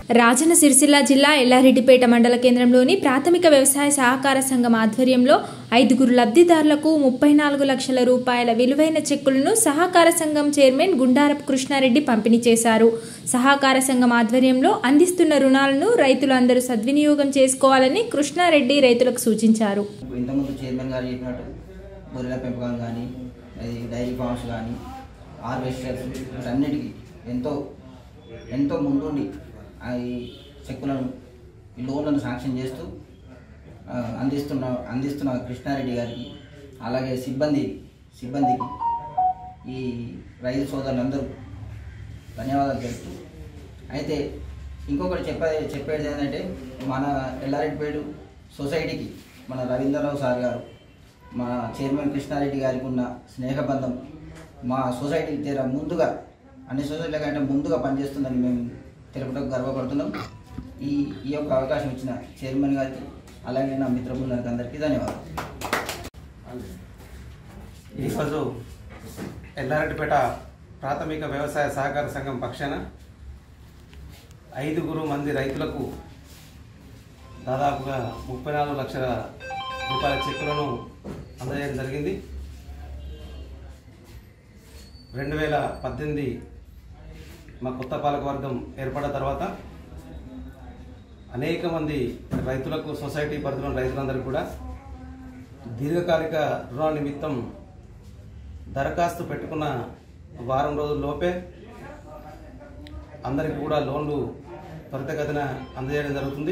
రాజన్న సిరిసిల్ల జిల్లా ఎల్లారెడ్డిపేట మండల కేంద్రంలోని ప్రాథమిక వ్యవసాయ సహకార సంఘం ఆధ్వర్యంలో 5 లబ్ధిదారులకు 34 లక్షల రూపాయల విలువైన చెక్కులను సహకార సంఘం చైర్మన్ గుండారపు కృష్ణారెడ్డి పంపిణీ చేశారు. సహకార సంఘం ఆధ్వర్యంలో అందిస్తున్న రుణాలను రైతులు అందరూ సద్వినియోగం చేసుకోవాలని కృష్ణారెడ్డి రైతులకు సూచించారు. ఇంతకుముందు చైర్మన్ గారు చెప్పినట్టు గొర్రెల పెంపకం కానీ డైరీ ఫార్మ్స్ కానీ హార్వెస్టర్స్ అన్నిటికీ ఎంతో ముందుండి ఈ చెక్కులను ఈ లోన్లను శాంక్షన్ చేస్తూ అందిస్తున్న కృష్ణారెడ్డి గారికి అలాగే సిబ్బందికి ఈ రైతు సోదరులందరూ ధన్యవాదాలు తెలుపుతూ అయితే ఇంకొకటి చెప్పేది ఏంటంటే మన ఎల్లారెడ్డిపేట సొసైటీకి మన రవీంద్రరావు సార్ గారు మన చైర్మన్ కృష్ణారెడ్డి గారికి ఉన్న స్నేహబంధం మా సొసైటీకి తీరా ముందుగా అన్ని సొసైటీల కంటే ముందుగా పనిచేస్తుందని మేము తెలుపడానికి గర్వపడుతున్నాం. ఈ యొక్క అవకాశం ఇచ్చిన చైర్మన్ గారికి అలాగే నా మిత్ర బృందానికి అందరికీ ధన్యవాదాలు. ఈరోజు ఎల్లారెడ్డిపేట ప్రాథమిక వ్యవసాయ సహకార సంఘం పక్షాన 5 మంది రైతులకు దాదాపుగా 34 లక్షల రూపాయల చెక్కులను అందజేయడం జరిగింది. 2018 మా కొత్త పాలకవర్గం ఏర్పడిన తర్వాత అనేక మంది రైతులకు సొసైటీ పరిధిలోని రైతులందరూ కూడా దీర్ఘకాలిక రుణాల నిమిత్తం దరఖాస్తు పెట్టుకున్న వారం రోజుల్లోపే అందరికీ కూడా లోన్లు త్వరితగతిన అందజేయడం జరుగుతుంది.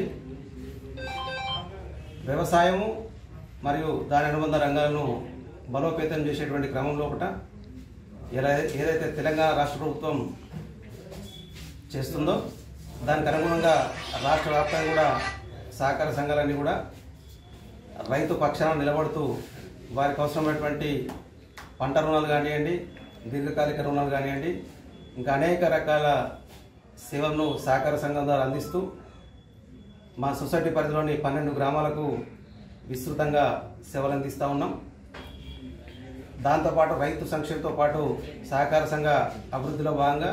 వ్యవసాయము మరియు దాని అనుబంధ రంగాలను బలోపేతం చేసేటువంటి క్రమం లోపల ఏదైతే తెలంగాణ రాష్ట్ర ప్రభుత్వం చేస్తుందో దానికి అనుగుణంగా రాష్ట్ర వ్యాప్తంగా కూడా సహకార సంఘాలన్నీ కూడా రైతు పక్షాన నిలబడుతూ వారికి అవసరమైనటువంటి పంట రుణాలు కానివ్వండి, దీర్ఘకాలిక రుణాలు కానివ్వండి, ఇంకా అనేక రకాల సేవలను సహకార సంఘం ద్వారా అందిస్తూ మా సొసైటీ పరిధిలోని 12 గ్రామాలకు విస్తృతంగా సేవలు అందిస్తూ ఉన్నాం. దాంతోపాటు రైతు సంక్షేమంతో పాటు సహకార సంఘ అభివృద్ధిలో భాగంగా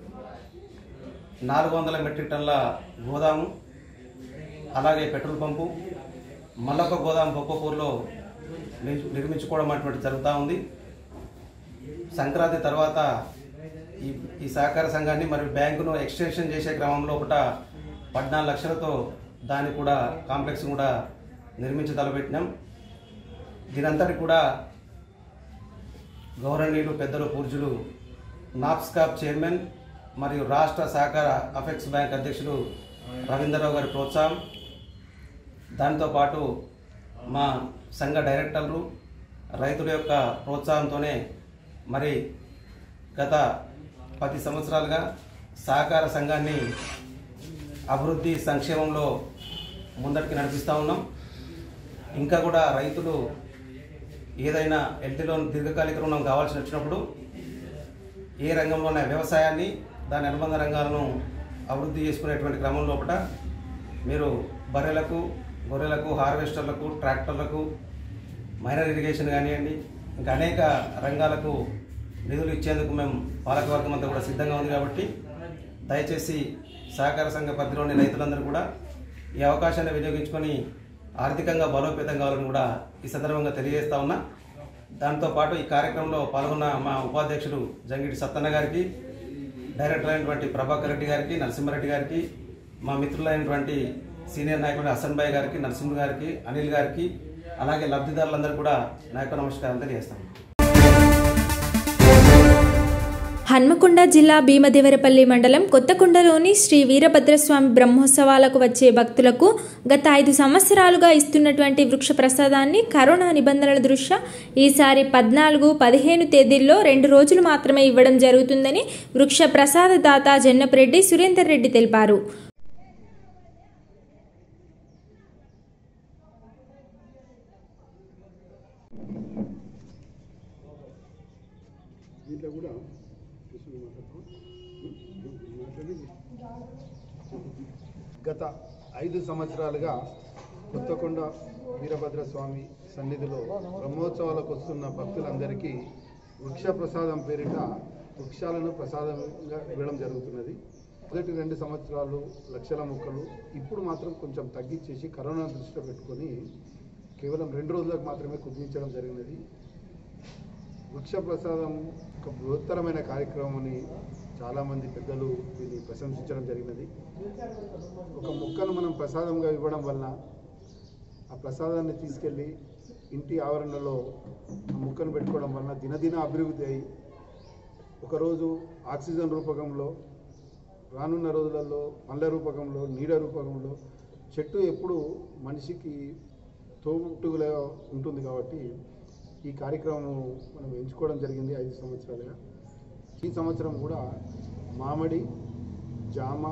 400 మెట్రిక్ టన్నుల గోదాము, అలాగే పెట్రోల్ పంపు, మళ్ళొక గోదాము బొప్పపూర్లో నిర్మించుకోవడం అటువంటి జరుగుతూ ఉంది. సంక్రాంతి తర్వాత ఈ సహకార సంఘాన్ని మరియు బ్యాంకును ఎక్స్టెన్షన్ చేసే క్రమంలో 14 లక్షలతో దాన్ని కూడా కాంప్లెక్స్ కూడా నిర్మించి తలపెట్టినాం. దీనంతటి కూడా గౌరవనీయులు పెద్దలు పూజ్యులు నాప్స్కాప్ చైర్మన్ మరియు రాష్ట్ర సహకార అఫెక్స్ బ్యాంక్ అధ్యక్షులు రవీంద్రరావు గారి ప్రోత్సాహం, దాంతోపాటు మా సంఘ డైరెక్టర్లు రైతుల యొక్క ప్రోత్సాహంతోనే మరి గత 10 సంవత్సరాలుగా సహకార సంఘాన్ని అభివృద్ధి సంక్షేమంలో ముందటికి నడిపిస్తూ ఉన్నాం. ఇంకా కూడా రైతులు ఏదైనా ఎల్టీలో దీర్ఘకాలిక రుణం కావాల్సి వచ్చినప్పుడు ఏ రంగంలోనే వ్యవసాయాన్ని దాని అనుబంధ రంగాలను అభివృద్ధి చేసుకునేటువంటి క్రమం లోపల మీరు బర్రెలకు, గొర్రెలకు, హార్వెస్టర్లకు, ట్రాక్టర్లకు, మైనర్ ఇరిగేషన్ కానివ్వండి, ఇంకా అనేక రంగాలకు నిధులు ఇచ్చేందుకు మేము పాలకవర్గం అంతా కూడా సిద్ధంగా ఉంది. కాబట్టి దయచేసి సహకార సంఘ పరిధిలోని రైతులందరూ కూడా ఈ అవకాశాన్ని వినియోగించుకొని ఆర్థికంగా బలోపేతం కావాలని కూడా ఈ సందర్భంగా తెలియజేస్తా ఉన్నా. దాంతోపాటు ఈ కార్యక్రమంలో పాల్గొన్న మా ఉపాధ్యక్షులు జంగిటి సత్తన్న గారికి, డైరెక్టర్ అయినటువంటి ప్రభాకర్ రెడ్డి గారికి, నరసింహారెడ్డి గారికి, మా మిత్రులైనటువంటి సీనియర్ నాయకుడు హసన్ భాయ్ గారికి, నరసింహ గారికి, అనిల్ గారికి, అలాగే లబ్ధిదారులందరూ కూడా నా యొక్క నమస్కారం తెలియజేస్తాను. హన్మకొండ జిల్లా భీమదేవరపల్లి మండలం కొత్తకొండలోని శ్రీ వీరభద్రస్వామి బ్రహ్మోత్సవాలకు వచ్చే భక్తులకు గత 5 సంవత్సరాలుగా ఇస్తున్నటువంటి వృక్ష ప్రసాదాన్ని కరోనా నిబంధనల దృష్ట్యా ఈసారి 14, 15 తేదీల్లో 2 రోజులు మాత్రమే ఇవ్వడం జరుగుతుందని వృక్ష ప్రసాద దాత జన్నపరెడ్డి సురేందర్ రెడ్డి తెలిపారు. గత 5 సంవత్సరాలుగా కొత్తకొండ వీరభద్రస్వామి సన్నిధిలో బ్రహ్మోత్సవాలకు వస్తున్న భక్తులందరికీ వృక్ష ప్రసాదం పేరిట వృక్షాలను ప్రసాదంగా ఇవ్వడం జరుగుతున్నది. మొదటి 2 సంవత్సరాలు లక్షల మొక్కలు, ఇప్పుడు మాత్రం కొంచెం తగ్గించేసి కరోనా దృష్టిలో పెట్టుకొని కేవలం 2 రోజులకు మాత్రమే కుదించడం జరిగినది. వృక్ష ప్రసాదం ఒక బృహత్తరమైన కార్యక్రమం అని చాలామంది పెద్దలు దీన్ని ప్రశంసించడం జరిగినది. ఒక మొక్కను మనం ప్రసాదంగా ఇవ్వడం వలన ఆ ప్రసాదాన్ని తీసుకెళ్ళి ఇంటి ఆవరణలో ఆ మొక్కను పెట్టుకోవడం వలన దినదిన అభివృద్ధి అయి ఒకరోజు ఆక్సిజన్ రూపకంలో, రానున్న రోజులలో పండ్ల రూపకంలో, నీడ రూపకంలో చెట్టు ఎప్పుడు మనిషికి తోబుట్టుగా ఉంటుంది. కాబట్టి ఈ కార్యక్రమం మనం ఎంచుకోవడం జరిగింది 5 సంవత్సరాలుగా. ఈ సంవత్సరం కూడా మామిడి, జామ,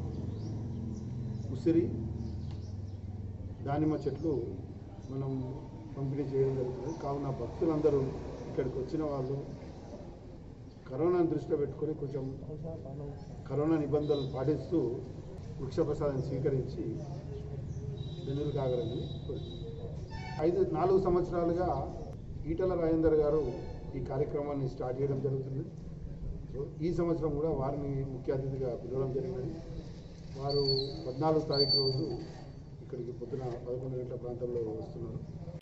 ఉసిరి, దానిమ్మ చెట్లు మనం పంపిణీ చేయడం జరుగుతుంది. కావున భక్తులందరూ ఇక్కడికి వచ్చిన వాళ్ళు కరోనాను దృష్టిలో పెట్టుకొని కొంచెం కరోనా నిబంధనలు పాటిస్తూ వృక్ష ప్రసాదాన్ని స్వీకరించి ధన్యులు కాగలని కోరుతున్నాను. 4 సంవత్సరాలుగా ఈటల రాజేందర్ గారు ఈ కార్యక్రమాన్ని స్టార్ట్ చేయడం జరుగుతుంది. సో ఈ సంవత్సరం కూడా వారిని ముఖ్య అతిథిగా పిలవడం జరిగినది. వారు 14వ తారీఖు రోజు ఇక్కడికి పొద్దున 11 గంటల ప్రాంతంలో వస్తున్నారు.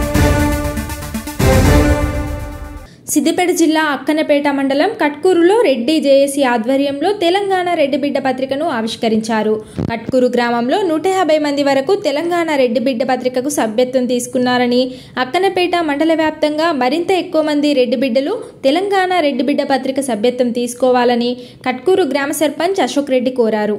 సిద్దిపేట జిల్లా అక్కన్నపేట మండలం కట్కూరులో రెడ్డి జేఏసీ ఆధ్వర్యంలో తెలంగాణ రెడ్డి బిడ్డ పత్రికను ఆవిష్కరించారు. కట్కూరు గ్రామంలో 150 మంది వరకు తెలంగాణ రెడ్డి బిడ్డ పత్రికకు సభ్యత్వం తీసుకున్నారని, అక్కన్నపేట మండల వ్యాప్తంగా మరింత ఎక్కువ మంది రెడ్డి బిడ్డలు తెలంగాణ రెడ్డి బిడ్డ పత్రిక సభ్యత్వం తీసుకోవాలని కట్కూరు గ్రామ సర్పంచ్ అశోక్ రెడ్డి కోరారు.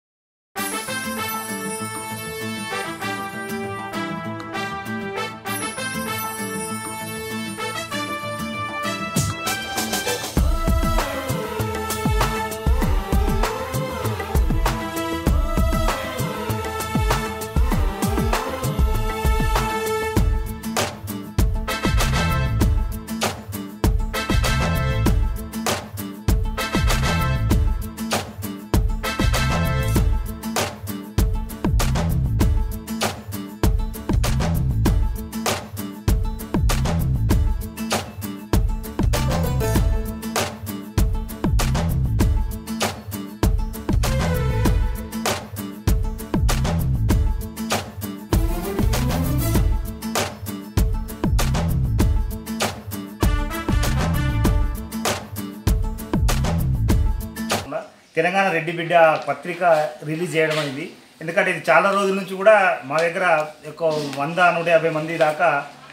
తెలంగాణ రెడ్డి బిడ్డ పత్రిక రిలీజ్ చేయడం అనేది, ఎందుకంటే ఇది చాలా రోజుల నుంచి కూడా మా దగ్గర ఒక 100-150 మంది దాకా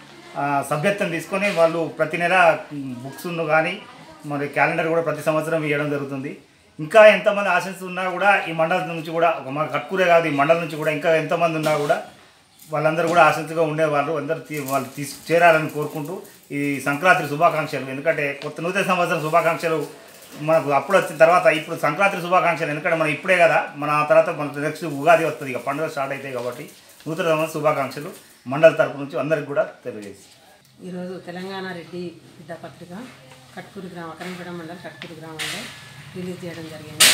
సభ్యత్వం తీసుకొని వాళ్ళు ప్రతి నెల బుక్స్ను కానీ మరి క్యాలెండర్ కూడా ప్రతి సంవత్సరం ఇవ్వడం జరుగుతుంది. ఇంకా ఎంతమంది ఆశిస్తున్నా కూడా ఈ మండలం నుంచి కూడా మా కట్కూరే కాదు, ఈ మండలం నుంచి కూడా ఇంకా ఎంతమంది ఉన్నా కూడా వాళ్ళందరూ కూడా ఆసక్తిగా ఉండేవాళ్ళు అందరూ వాళ్ళు చేరాలని కోరుకుంటూ ఈ సంక్రాంతి శుభాకాంక్షలు. ఎందుకంటే కొత్త నూతన సంవత్సరం శుభాకాంక్షలు మనకు అప్పుడు వచ్చిన తర్వాత ఇప్పుడు సంక్రాంతి శుభాకాంక్షలు. ఎందుకంటే మనం ఇప్పుడే కదా, మన తర్వాత మన నెక్స్ట్ ఉగాది వస్తుంది, ఇక పండుగ స్టార్ట్ అవుతాయి. కాబట్టి నూతన సంవత్సరం శుభాకాంక్షలు మండల తరపు నుంచి అందరికి కూడా తెలియజేసి ఈరోజు తెలంగాణ రెడ్డి బిడ్డ పత్రిక కట్కూరు గ్రామం, అక్కన్నపేట మండలం కట్కూరు గ్రామంలో రిలీజ్ చేయడం జరిగింది.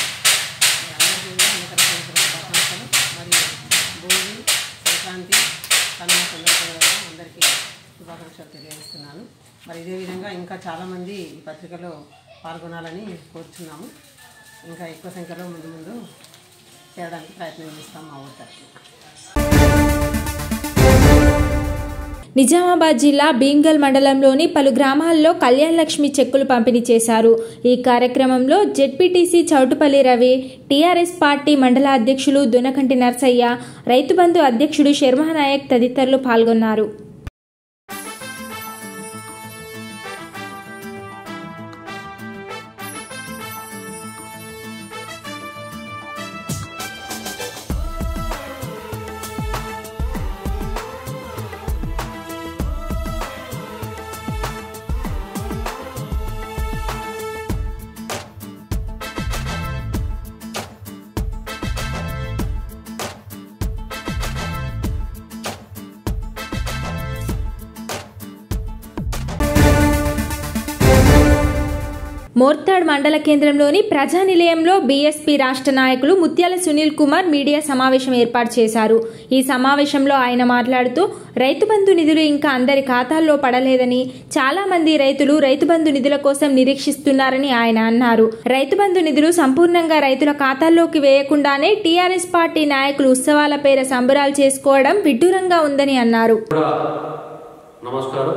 అందరికీ కూడా శుభాకాంక్షలు. మరియు భోగి, సంక్రాంతి, కనుమ సందర్భంగా అందరికీ శుభాకాంక్షలు తెలియజేస్తున్నాను. మరి ఇదే విధంగా ఇంకా చాలామంది ఈ పత్రికలో పాల్గొనాలని కోరుచున్నాము. ఇంకా ఎక్కువ సంఖ్యలో ముందు చేయడానికి ప్రయత్నం చేస్తాం మా ఊరి తరఫున. నిజామాబాద్ జిల్లా భీమ్గల్ మండలంలోని పలు గ్రామాల్లో కళ్యాణ లక్ష్మి చెక్కులు పంపిణీ చేశారు. ఈ కార్యక్రమంలో ZPTC Choutupalli Ravi, TRS party మండల అధ్యక్షులు దొనకంటి నర్సయ్య, రైతు బంధు అధ్యక్షుడు శర్మనాయక్ తదితరులు పాల్గొన్నారు. మోర్తాడ్ మండల కేంద్రంలోని ప్రజానిలయంలో బీఎస్పీ రాష్ట్ర నాయకులు ముత్యాల సునీల్ కుమార్ మీడియా సమావేశం ఏర్పాటు చేశారు. ఈ సమావేశంలో ఆయన మాట్లాడుతూ రైతు బంధు నిధులు ఇంకా అందరి ఖాతాల్లో పడలేదని, చాలా మంది రైతులు రైతు బంధు నిధుల కోసం నిరీక్షిస్తున్నారని ఆయన అన్నారు. రైతు బంధు నిధులు సంపూర్ణంగా రైతుల ఖాతాల్లోకి వేయకుండానే టీఆర్ఎస్ పార్టీ నాయకులు ఉత్సవాల పేర సంబరాలు చేసుకోవడం విడ్డూరంగా ఉందని అన్నారు. నమస్కారం.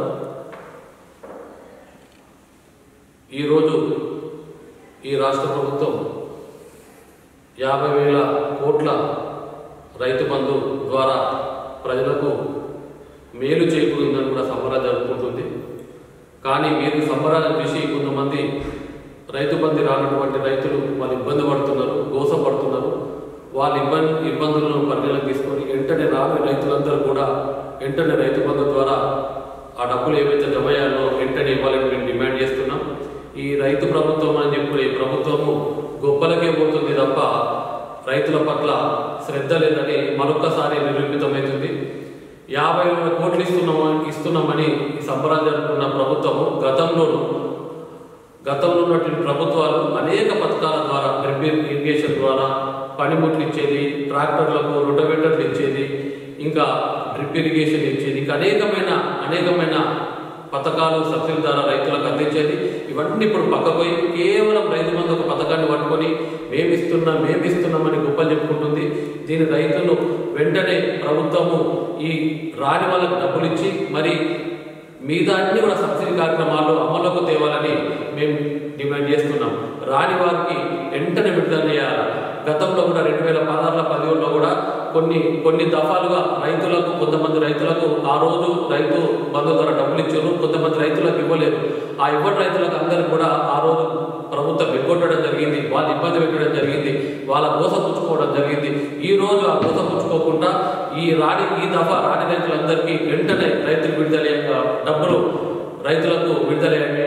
ఈరోజు ఈ రాష్ట్ర ప్రభుత్వం 50,000 కోట్ల రైతు బంధు ద్వారా ప్రజలకు మేలు చేకూరిందని కూడా సంబరాలు జరుపుకుంటుంది. కానీ మీరు సంబరాలను చూసి కొంతమంది రైతు బంధు రానటువంటి రైతులు వాళ్ళు ఇబ్బంది పడుతున్నారు, గోసపడుతున్నారు. వాళ్ళ ఇబ్బందులను పరిగణలోకి తీసుకొని వెంటనే రాని రైతులందరూ కూడా వెంటనే రైతు బంధు ద్వారా ఆ డబ్బులు ఏవైతే జమ అయ్యాలో వెంటనే ఇవ్వాలని మేము డిమాండ్ చేస్తున్నాం. ఈ రైతు ప్రభుత్వం అని చెప్పి ఈ ప్రభుత్వము గొప్పలకే పోతుంది తప్ప రైతుల పట్ల శ్రద్ధ లేదని మరొకసారి నిరూపితమవుతుంది. 50,000 కోట్లు ఇస్తున్నామని ఈ సంబరాలు జరుపుకున్న ప్రభుత్వము గతంలో ఉన్నటువంటి ప్రభుత్వాలు అనేక పథకాల ద్వారా డ్రిప్ ఇరిగేషన్ ద్వారా పనిముట్లు ఇచ్చేది, ట్రాక్టర్లకు రొటవేటర్లు ఇచ్చేది, ఇంకా డ్రిప్ ఇరిగేషన్ ఇచ్చేది, ఇంకా అనేకమైన పథకాలు సబ్సిడీ ద్వారా రైతులకు అందించేది. ఇవన్నీ ఇప్పుడు పక్కపోయి కేవలం రైతు బంధు ఒక పథకాన్ని పట్టుకొని మేమిస్తున్నామని గొప్పలు చెప్పుకుంటుంది. దీని రైతులు వెంటనే ప్రభుత్వము ఈ రాని వాళ్ళకు డబ్బులు ఇచ్చి మరి మిగతా అన్ని కూడా సబ్సిడీ కార్యక్రమాలు అమలులోకి తేవాలని మేము డిమాండ్ చేస్తున్నాం. రాని వారికి వెంటనే విడుదల చేయాలి. గతంలో కూడా 2016-17లో కూడా కొన్ని దఫాలుగా కొంతమంది రైతులకు ఆ రోజు రైతు బంధు ద్వారా డబ్బులు ఇచ్చారు, కొంతమంది రైతులకు ఇవ్వలేదు. ఆ ఇవ్వని రైతులకు అందరూ కూడా ఆ రోజు ప్రభుత్వం ఎగ్గొట్టడం జరిగింది, వాళ్ళు ఇబ్బంది పెట్టడం జరిగింది, వాళ్ళ గోస పుచ్చుకోవడం జరిగింది. ఈ రోజు ఆ గోస పుచ్చుకోకుండా ఈ దఫా రాని రైతులందరికీ వెంటనే రైతులకు డబ్బులు రైతులకు విడుదల